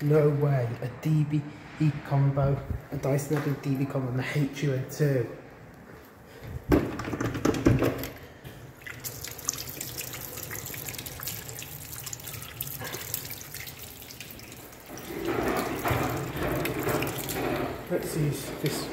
no way, a DB combo, a Dyson having DB combo on the HU02. Let's use this.